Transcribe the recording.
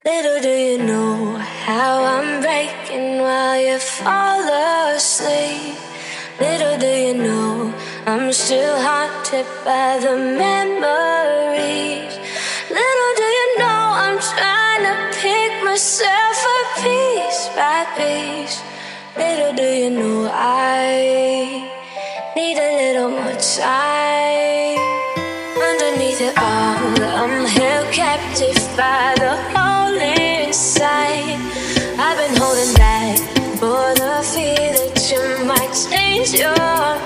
Little do you know how I'm breaking while you fall asleep. Little do you know I'm still haunted by the memories. Little do you know I'm trying to pick myself up piece by piece. Little do you know I need a little more time. Underneath it all, I'm held captive by the hole inside. I've been holding back for the fear that you might change your